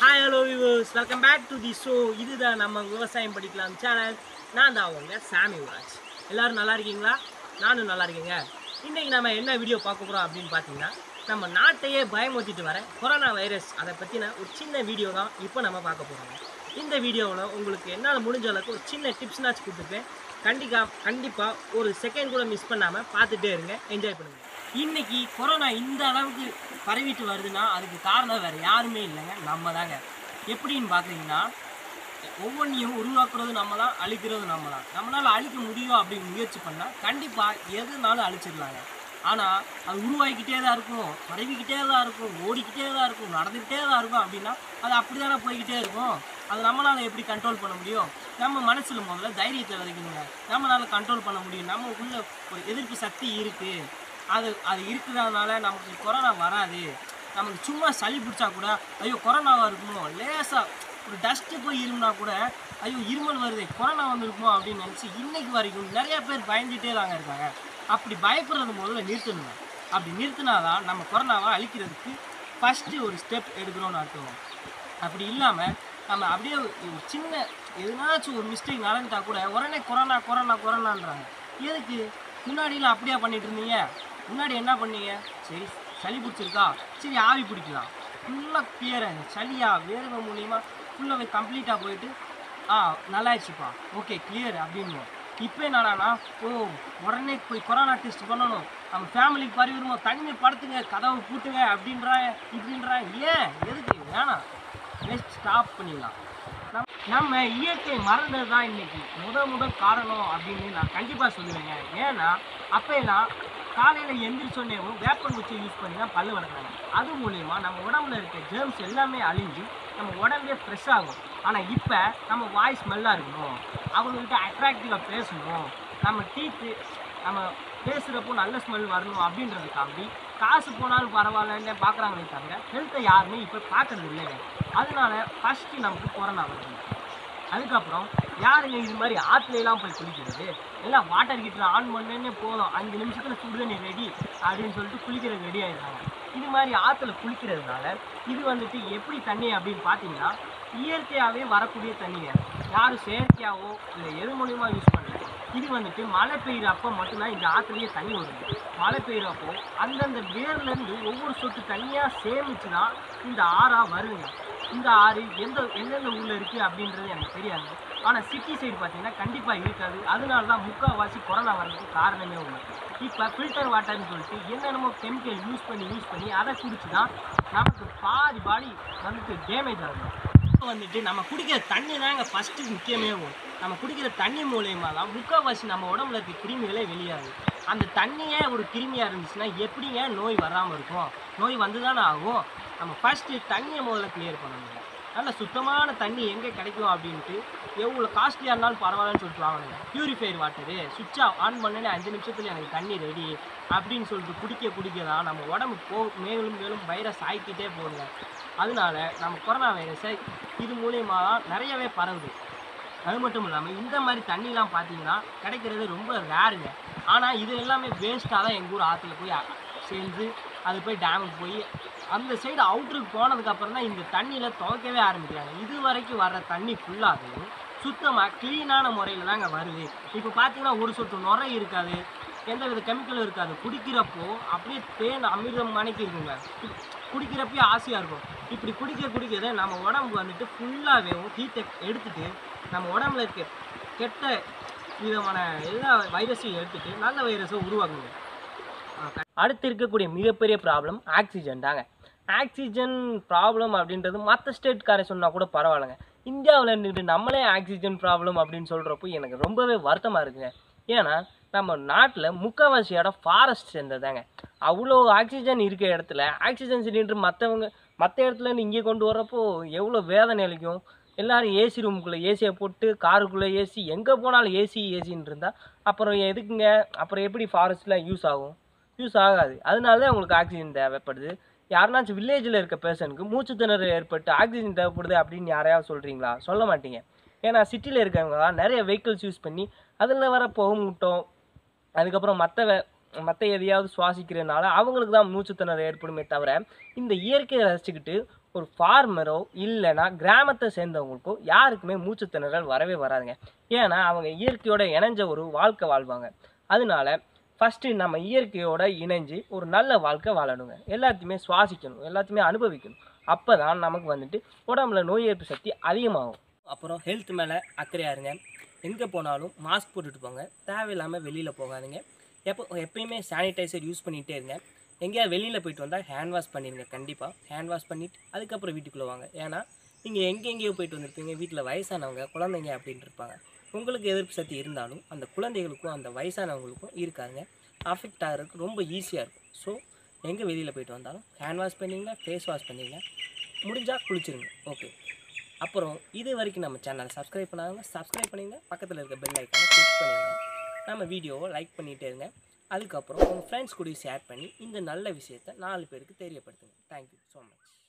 Hi, hello viewers. Welcome back to the show. இதுதான் நம்ம விவசாயம் படிக்கலாம் சேனல். நான் தான் அவங்க சாமி ராஜ். எல்லாரும் நல்லா இருக்கீங்களா? நானும் நல்லா இருக்கேங்க. இன்னைக்கு நம்ம என்ன வீடியோ பார்க்க போறோம் அப்படின்னு பார்த்தீங்கன்னா, நம்ம நாட்டையே பயமுறுத்திட்டு வர கொரோனா வைரஸ் அதை பற்றின ஒரு சின்ன வீடியோ தான் இப்போ நம்ம பார்க்க போகிறோம். இந்த வீடியோவில் உங்களுக்கு என்னால் முடிஞ்ச அளவுக்கு ஒரு சின்ன டிப்ஸ்னாச்சும் கொடுத்துருப்பேன். கண்டிப்பாக ஒரு செகண்ட் கூட மிஸ் பண்ணாமல் பார்த்துட்டே இருங்க, என்ஜாய் பண்ணுங்கள். இன்றைக்கி கொரோனா இந்த அளவுக்கு பரவிட்டு வருதுன்னா அதுக்கு காரணம் வேறு யாருமே இல்லைங்க, நம்ம தாங்க. எப்படின்னு பார்க்குறீங்கன்னா, ஒவ்வொன்றையும் உருவாக்குறது நம்ம தான், அழிக்கிறது நம்ம தான். நம்மளால் அழிக்க முடியும் அப்படின்னு முயற்சி பண்ணால் கண்டிப்பாக எதுனாலும் அழிச்சிடலாங்க. ஆனால் அது உருவாக்கிட்டே தான் இருக்கும், பரவிக்கிட்டே தான் இருக்கும், ஓடிக்கிட்டே தான் இருக்கும், நடந்துக்கிட்டே தான் இருக்கும். அப்படின்னா அது அப்படி தானே போய்கிட்டே இருக்கும். அது நம்மளால் எப்படி கண்ட்ரோல் பண்ண முடியும்? நம்ம மனசில் முதல்ல தைரியத்தை விதைக்கணுங்க. நம்மளால் கண்ட்ரோல் பண்ண முடியும். நமக்குள்ள ஒரு எதிர்ப்பு சக்தி இருக்குது. அது இருக்கிறதுனால நமக்கு கொரோனா வராது. நமக்கு சும்மா சளி பிடிச்சா கூட ஐயோ கொரோனாவாக இருக்குமோ, லேசாக ஒரு டஸ்ட்டு போய் இருமுனா கூட ஐயோ இருமல் வருது, கொரோனா வந்துருக்குமோ அப்படின்னு நினச்சி இன்றைக்கு வரைக்கும் நிறையா பேர் பயந்துகிட்டே தாங்க இருக்காங்க. அப்படி பயப்படுறது முதல்ல நிறுத்தணுங்க. அப்படி நிறுத்தினாதான் நம்ம கொரோனாவை அழிக்கிறதுக்கு ஃபஸ்ட்டு ஒரு ஸ்டெப் எடுக்கிறோன்னு அர்த்தம். அப்படி இல்லாமல் நம்ம அப்படியே ஒரு சின்ன எதுனாச்சும் ஒரு மிஸ்டேக் நடந்துட்டா கூட உடனே கொரோனா கொரோனா கொரோனான்றாங்க. எதுக்கு? முன்னாடிலாம் அப்படியே பண்ணிட்டு இருந்தீங்க. முன்னாடி என்ன பண்ணீங்க? சரி சளி பிடிச்சிருக்கா, சரி ஆவி பிடிக்கலாம், ஃபுல்லாக கிளியராக சளியா வேர்வை மூலிமா ஃபுல்லாகவே கம்ப்ளீட்டாக போயிட்டு நல்லாயிடுச்சுப்பா, ஓகே கிளியர் அப்படின்னு. இப்போ என்னடானா உடனே போய் கொரோனா டெஸ்ட் பண்ணணும், நம்ம ஃபேமிலிக்கு பரவிடுமோ, தண்ணி படுத்துங்க, கதவை பூட்டுங்க அப்படின்றாங்க இப்படின்றாங்க. ஏன் எதுக்கு? வேணாம், நெக்ஸ்ட் ஸ்டாப் பண்ணிடலாம். நம்ம இயற்கை மறந்தது தான் இன்றைக்கி முதல் காரணம் அப்படின்னு நான் கண்டிப்பாக சொல்லுவேங்க. ஏன்னா அப்போலாம் காலையில் எந்திரிச்சோன்னேவும் வேப்பன் குச்சி யூஸ் பண்ணி தான் பல்லு வளர்க்குறாங்க. அது மூலிமா நம்ம உடம்புல இருக்க ஜெர்ம்ஸ் எல்லாமே அழிஞ்சு நம்ம உடம்பே ஃப்ரெஷ் ஆகும். ஆனால் இப்போ நம்ம வாய்ஸ் ஸ்மெல்லாக இருக்கணும், அவங்கக்கிட்ட அட்ராக்டிவாக பேசணும், நம்ம டீத்து நம்ம பேசுகிறப்போ நல்ல ஸ்மெல் வரணும் அப்படின்றதுக்காண்டி காசு போனாலும் பரவாயில்லன்னு பார்க்குறாங்களே தவிர ஹெல்த்தை யாருமே இப்போ பார்க்குறது இல்லைங்க. அதனால ஃபஸ்ட்டு நமக்கு கொரோனா வருது. அதுக்கப்புறம் யாருங்க இது மாதிரி ஆற்றுலாம் போய் குளிக்கிறது? எல்லாம் வாட்டர் ஹீட்டர் ஆன் பண்ணே போதும், 5 நிமிஷத்தில் சுடுதண்ணி ரெடி அப்படின்னு சொல்லிட்டு குளிக்கிறது ரெடி ஆகிடுறாங்க. இது மாதிரி ஆற்றுல குளிக்கிறதுனால இது வந்துட்டு எப்படி தண்ணி அப்படின்னு பார்த்தீங்கன்னா இயற்கையாகவே வரக்கூடிய தண்ணிங்க, யாரும் செயற்கையாகவோ இல்லை எது மூலியமா யூஸ் பண்ணல. இது வந்துட்டு மழை பெய்கிறப்போ மட்டும்தான் இந்த ஆற்றுலேயே தண்ணி வருது. மழை பெய்கிறப்போ அந்தந்த வேர்லேருந்து ஒவ்வொரு சொட்டு தண்ணியாக சேமிச்சு தான் இந்த ஆறாக வருங்க. இந்த ஆறு எந்தெந்த ஊரில் இருக்குது அப்படின்றது எனக்கு தெரியாது. ஆனால் சிட்டி சைடு பார்த்தீங்கன்னா கண்டிப்பாக இருக்காது. அதனால தான் முக்கால்வாசி கொரோனா வர்றதுக்கு காரணமே ஒன்று. இப்போ ஃபில்டர் வாட்டர்னு சொல்லிட்டு என்னென்னமோ கெமிக்கல் யூஸ் பண்ணி அதை குடிச்சு தான் நமக்கு பாதி பாடி வந்துட்டு டேமேஜ் ஆகுது. வந்துட்டு நம்ம குடிக்கிற தண்ணி தாங்க ஃபஸ்ட்டு முக்கியமே வரும். நம்ம குடிக்கிற தண்ணி மூலயமா தான் முக்கால்வாசி நம்ம உடம்புல இருக்க கிருமிகளே வெளியாகுது. அந்த தண்ணியே ஒரு கிருமியாக இருந்துச்சுன்னா எப்படிங்க நோய் வராமல் இருக்கும்? நோய் வந்து தானே ஆகும். நம்ம ஃபஸ்ட்டு தண்ணியை முதல்ல கிளியர் பண்ணணுங்க. நல்ல சுத்தமான தண்ணி எங்கே கிடைக்கும் அப்படின்ட்டு எவ்வளோ காஸ்ட்லியாக இருந்தாலும் பரவாயில்லன்னு சொல்லிட்டு வாங்கணுங்க. ப்யூரிஃபைர் வாட்டரு சுவிட்சை ஆன் பண்ணே 5 நிமிஷத்தில் எனக்கு தண்ணி ரெடி அப்படின்னு சொல்லிட்டு குடிக்க தான் நம்ம உடம்பு மேலும் வைரஸ் ஆகிக்கிட்டே போகுங்க. அதனால நம்ம கொரோனா வைரஸை இது மூலயமா தான் நிறையவே பரவுது. அது மட்டும் இல்லாமல் இந்த மாதிரி தண்ணிலாம் பார்த்தீங்கன்னா கிடைக்கிறது ரொம்ப ரேருங்க. ஆனால் இது எல்லாமே வேஸ்ட்டாக தான் எங்கள் ஊர் ஆற்றுல போய் சேர்ந்து அது போய் டேமுக்கு போய் அந்த சைடு அவுட்ருக்கு போனதுக்கப்புறம் தான் இந்த தண்ணியில் துவைக்கவே ஆரம்பிக்கிறாங்க. இது வரைக்கும் வர்ற தண்ணி ஃபுல்லாகவே சுத்தமாக க்ளீனான முறையில் தாங்க வருது. இப்போ பார்த்தீங்கன்னா ஒரு சொட்டு நுரை இருக்காது, எந்த வித கெமிக்கலும் இருக்காது. குடிக்கிறப்போ அப்படியே தேன் அமிர்தம் மணிக்கு இருக்குங்க, குடிக்கிறப்பயே ஆசையாக இருக்கும். இப்படி குடிக்கிறத நம்ம உடம்புக்கு வந்துட்டு ஃபுல்லாகவே ஹீட்டை எடுத்துகிட்டு நம்ம உடம்புல இருக்க கெட்ட விதமான எல்லா வைரஸையும் எடுத்துகிட்டு நல்ல வைரஸை உருவாக்குங்க. அடுத்து இருக்கக்கூடிய மிகப்பெரிய ப்ராப்ளம் ஆக்சிஜன் தாங்க. ஆக்சிஜன் ப்ராப்ளம் அப்படின்றது மற்ற ஸ்டேட்காரை சொன்னால் கூட பரவாயில்லைங்க. இந்தியாவில் இருந்துக்கிட்டு நம்மளே ஆக்சிஜன் ப்ராப்ளம் அப்படின்னு சொல்கிறப்போ எனக்கு ரொம்பவே வருத்தமாக இருக்குங்க. ஏன்னா நம்ம நாட்டில் முக்கால்வாசி இடம் ஃபாரஸ்ட் சேர்ந்ததாங்க. அவ்வளோ ஆக்சிஜன் இருக்க இடத்துல ஆக்சிஜன் சிலிண்டர் மற்ற இடத்துலேருந்து இங்கே கொண்டு வர்றப்போ எவ்வளோ வேதனை அளிக்கும். எல்லோரும் ஏசி ரூமுக்குள்ளே ஏசியை போட்டு காருக்குள்ளே ஏசி, எங்கே போனாலும் ஏசின்னு இருந்தால் அப்புறம் எதுக்குங்க? அப்புறம் எப்படி ஃபாரஸ்ட்டில் யூஸ் ஆகும்? யூஸ் ஆகாது. அதனால தான் உங்களுக்கு ஆக்சிஜன் தேவைப்படுது. யாருனாச்சும் வில்லேஜில் இருக்க பேர்சனுக்கு மூச்சு திணறல் ஏற்பட்டு ஆக்சிஜன் தேவைப்படுது அப்படின்னு யாரையாவது சொல்கிறீங்களா? சொல்ல மாட்டீங்க. ஏன்னா சிட்டியில் இருக்கவங்க தான் நிறைய வெஹிக்கிள்ஸ் யூஸ் பண்ணி அதில் வர புகைமூட்டம் அதுக்கப்புறம் மற்ற எதையாவது சுவாசிக்கிறதுனால அவங்களுக்கு தான் மூச்சு திணறல் ஏற்படுமே தவிர இந்த இயற்கையை ரசிச்சுக்கிட்டு ஒரு ஃபார்மரோ இல்லைனா கிராமத்தை சேர்ந்தவங்களுக்கோ யாருக்குமே மூச்சு திணறல் வரவே வராதுங்க. ஏன்னா அவங்க இயற்கையோட இணைஞ்ச ஒரு வாழ்க்கை வாழ்வாங்க. அதனால ஃபஸ்ட்டு நம்ம இயற்கையோட இணைஞ்சு ஒரு நல்ல வாழ்க்கை வாழணுங்க. எல்லாத்தையுமே சுவாசிக்கணும், எல்லாத்தையுமே அனுபவிக்கணும். அப்போ தான் நமக்கு வந்துட்டு உடம்புல நோய் எதிர்ப்பு சக்தி அதிகமாகும். அப்புறம் ஹெல்த் மேலே அக்கறையாக இருங்க. எங்கே போனாலும் மாஸ்க் போட்டுட்டு போங்க. தேவையில்லாமல் வெளியில் போகாதீங்க. எப்பயுமே சானிடைசர் யூஸ் பண்ணிகிட்டே இருங்க. எங்கேயாவது வெளியில் போயிட்டு வந்தால் ஹேண்ட் வாஷ் பண்ணிடுங்க. கண்டிப்பாக ஹேண்ட் வாஷ் பண்ணிவிட்டு அதுக்கப்புறம் வீட்டுக்குள்ளே வாங்க. ஏன்னா நீங்கள் எங்கெங்கேயோ போயிட்டு வந்திருப்பீங்க, வீட்டில் வயசானவங்க குழந்தைங்க அப்படின்ட்டு இருப்பாங்க. உங்களுக்கு எதிர்ப்பு சக்தி இருந்தாலும் அந்த குழந்தைகளுக்கும் அந்த வயசானவங்களுக்கும் இருக்காதுங்க. அஃபெக்ட் ஆகிறதுக்கு ரொம்ப ஈஸியாக இருக்கும். ஸோ எங்கே வெளியில் போயிட்டு வந்தாலும் ஹேண்ட் வாஷ் பண்ணிடுங்க, ஃபேஸ் வாஷ் பண்ணிடுங்க, முடிஞ்சால் குளிச்சிருங்க. ஓகே. அப்புறம் இது வரைக்கும் நம்ம சேனலை சப்ஸ்கிரைப் பண்ணாங்க, சப்ஸ்கிரைப் பண்ணிடுங்க. பக்கத்தில் இருக்க பெல் ஐக்கானை கிளிக் பண்ணிடுங்க. நம்ம வீடியோவை லைக் பண்ணிகிட்டே இருங்க. அதுக்கப்புறம் உங்கள் ஃப்ரெண்ட்ஸ் கூட ஷேர் பண்ணி இந்த நல்ல விஷயத்தை 4 பேருக்கு தெரியப்படுத்துங்க. Thank you so much.